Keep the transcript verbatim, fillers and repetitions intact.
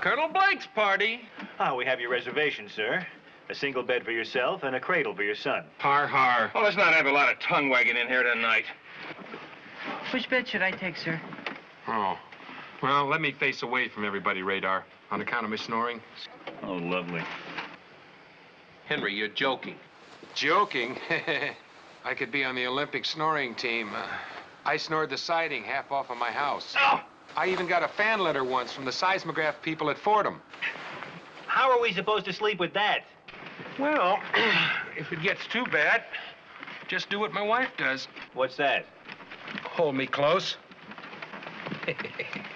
Colonel Blake's party. Ah, we have your reservation, sir. A single bed for yourself and a cradle for your son. Har, har. Oh, let's not have a lot of tongue wagging in here tonight. Which bed should I take, sir? Oh. Well, let me face away from everybody, Radar, on account of my snoring. Oh, lovely. Henry, you're joking. Joking? I could be on the Olympic snoring team. Uh, I snored the siding half off of my house. Oh! I even got a fan letter once from the seismograph people at Fordham. How are we supposed to sleep with that? Well, if it gets too bad, just do what my wife does. What's that? Hold me close.